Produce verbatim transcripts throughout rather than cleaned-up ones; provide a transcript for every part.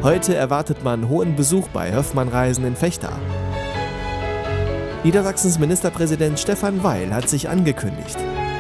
Heute erwartet man hohen Besuch bei Höffmann-Reisen in Vechta. Niedersachsens Ministerpräsident Stefan Weil hat sich angekündigt.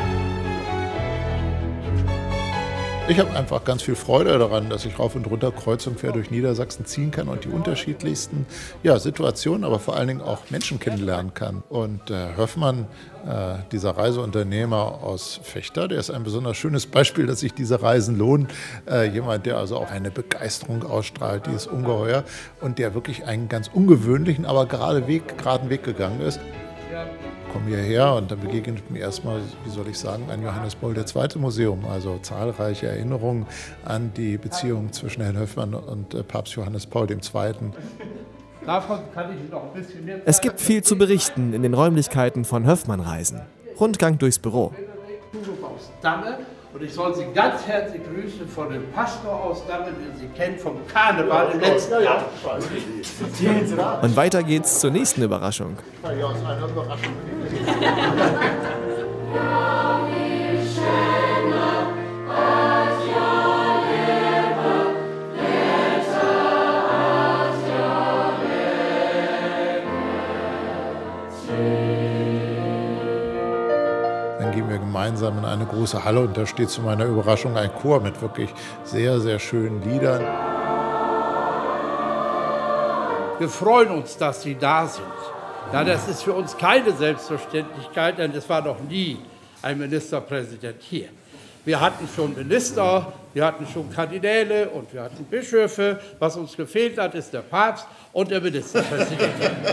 Ich habe einfach ganz viel Freude daran, dass ich rauf und runter kreuz und quer durch Niedersachsen ziehen kann und die unterschiedlichsten ja, Situationen, aber vor allen Dingen auch Menschen kennenlernen kann. Und äh, Höffmann, äh, dieser Reiseunternehmer aus Vechta, der ist ein besonders schönes Beispiel, dass sich diese Reisen lohnen. Äh, jemand, der also auch eine Begeisterung ausstrahlt, die ist ungeheuer und der wirklich einen ganz ungewöhnlichen, aber gerade Weg, geraden Weg gegangen ist. Ich komme hierher und dann begegnet mir erstmal, wie soll ich sagen, ein Johannes Paul der Zweite Museum, also zahlreiche Erinnerungen an die Beziehung zwischen Herrn Höffmann und Papst Johannes Paul der Zweite. Davon kann ich noch ein bisschen mehr. Es gibt viel zu berichten in den Räumlichkeiten von Höffmann-Reisen. Rundgang durchs Büro. Aus Damme. Und ich soll Sie ganz herzlich grüßen von dem Pastor aus Damme, den Sie kennen vom Karneval im letzten Jahr. Und weiter geht's zur nächsten Überraschung. Ja, aus einer Überraschung. Dann gehen wir gemeinsam in eine große Halle und da steht zu meiner Überraschung ein Chor mit wirklich sehr, sehr schönen Liedern. Wir freuen uns, dass Sie da sind. Ja, das ist für uns keine Selbstverständlichkeit, denn es war noch nie ein Ministerpräsident hier. Wir hatten schon Minister, wir hatten schon Kardinäle und wir hatten Bischöfe. Was uns gefehlt hat, ist der Papst und der Ministerpräsident.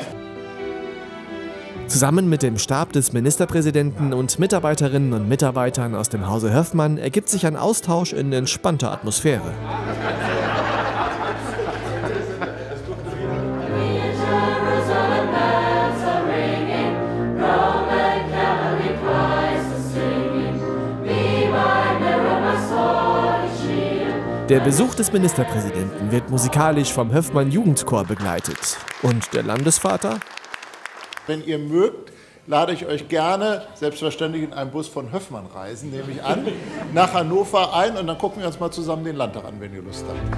Zusammen mit dem Stab des Ministerpräsidenten und Mitarbeiterinnen und Mitarbeitern aus dem Hause Höffmann ergibt sich ein Austausch in entspannter Atmosphäre. Der Besuch des Ministerpräsidenten wird musikalisch vom Höffmann-Jugendchor begleitet. Und der Landesvater? Wenn ihr mögt, lade ich euch gerne, selbstverständlich in einem Bus von Höffmann-Reisen, nehme ich an, nach Hannover ein und dann gucken wir uns mal zusammen den Landtag an, wenn ihr Lust habt.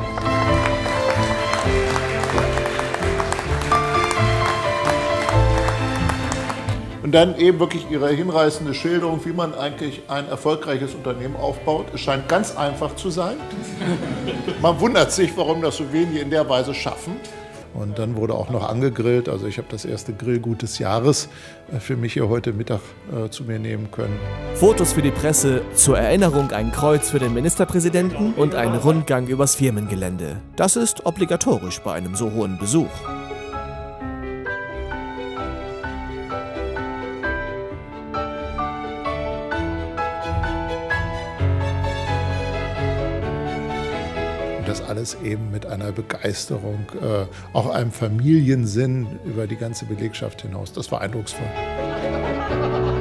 Und dann eben wirklich ihre hinreißende Schilderung, wie man eigentlich ein erfolgreiches Unternehmen aufbaut. Es scheint ganz einfach zu sein. Man wundert sich, warum das so wenige in der Weise schaffen. Und dann wurde auch noch angegrillt. Also ich habe das erste Grillgut des Jahres für mich hier heute Mittag äh, zu mir nehmen können. Fotos für die Presse, zur Erinnerung ein Kreuz für den Ministerpräsidenten und ein Rundgang übers Firmengelände. Das ist obligatorisch bei einem so hohen Besuch. Das alles eben mit einer Begeisterung, äh, auch einem Familiensinn über die ganze Belegschaft hinaus. Das war eindrucksvoll.